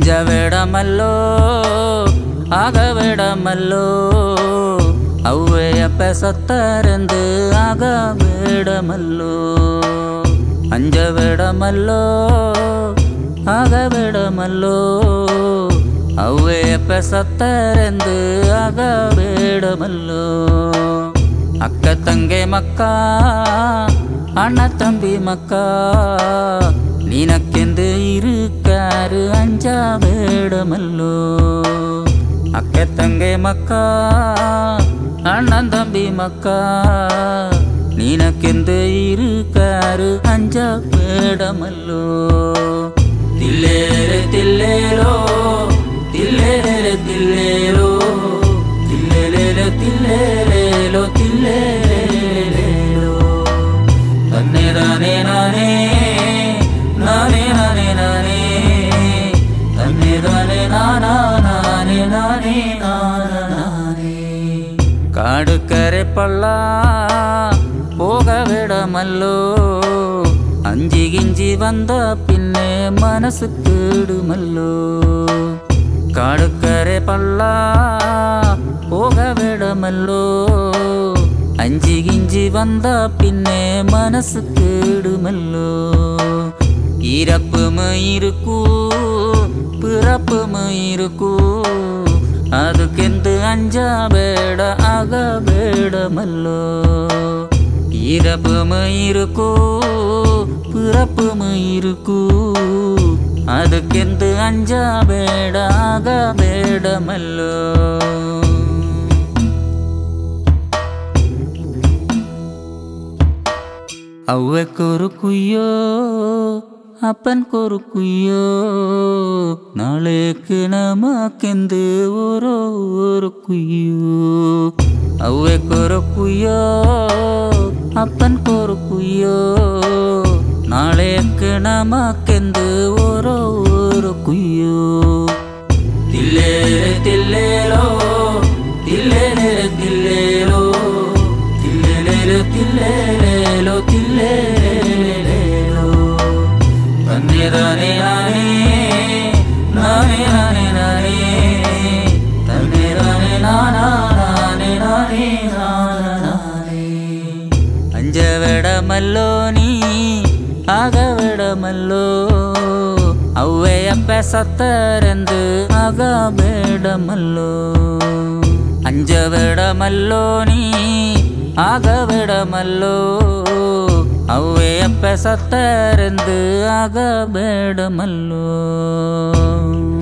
ಅಂಜಬೇಡಮಲ್ಲೋ ಆಗಬೇಡಮಲ್ಲೋ ಅವ್ವೆಯಪ್ಪ ಸತ್ತರೆಂದು ಆಗಬೇಡಮಲ್ಲೋ ಅಂಜಬೇಡಮಲ್ಲೋ ಆಗಬೇಡಮಲ್ಲೋ ಅವ್ವೆಯಪ್ಪ ಸತ್ತರೆಂದು ಆಗಬೇಡಮಲ್ಲೋ ಅಕ್ಕ ತಂಗೆ ಮಕ್ಕ ಅಣ್ಣ ತಂಬಿ ಮಕ್ಕ நீனக்கெந்து இருக்காரு அஞ்சவேடமல்லோ அக்க தங்கை மக்கா அண்ணன் தம்பி மக்கா நீனக்கெந்து இருக்காரு அஞ்சவேடமல்லோ தில்லேரே தில்லேலோ தில்லேரே தில்லேலோ தில்லேரே தில்லேலோ தில்லேலோ தன்னே தானே நானே நானே நானே நானே தன்னே தானே நானா நானே நானே நானே காடுக்கரை பள்ளா போக விடமல்லோ அஞ்சி கிஞ்சி வந்த பின்னே மனசு கேடுமல்லோ காடுக்கரை பள்ளா போக விடமல்லோ அஞ்சி கிஞ்சி வந்த பின்னே மனசு கேடுமல்லோ இறப்பும் இருக்கும் பிறப்பும் இருக்கும் அதுக்கெந்து அஞ்சಬೇಡ ಆಗಬೇಡமல்லோ இறப்பும் இருக்கும் பிறப்பும் இருக்கும் அதுக்கெந்து அஞ்சಬೇಡ ಆಗಬೇಡமல்லோ ಅವ್ವೆ ಕೊರುಕುಯ್ಯೋ அப்பன் கொருக்குய்யோ நாளைக்கு நமக்கெந்து ஒரு குய்யோ ಅವ್ವೆ கொருக்குய்யோ அப்பன் கொருக்குய்யோ நாளைக்கு நமக்கெந்து ஒரு குய்யோ தில்லேரே தில்லேலோ தில்லேரே தில்லேலோ தில்லேரே தில்லேலோ தில்லேலோ தன்னே தானே நானே நானே நானே நானே தன்னே தானே நானா நானே நானே நானே அஞ்சவேடமல்லோ நீ ಆಗಬೇಡಮಲ್ಲೋ ಅವ್ವೆಯಪ್ಪ ಸತ್ತರೆಂದು ಆಗಬೇಡಮಲ್ಲೋ ಅಂಜಬೇಡಮಲ್ಲೋ ನೀ ಆಗಬೇಡಮಲ್ಲೋ ಅವ್ವೆಯಪ್ಪ ಸತ್ತರೆಂದು ಆಗಬೇಡಮಲ್ಲೋ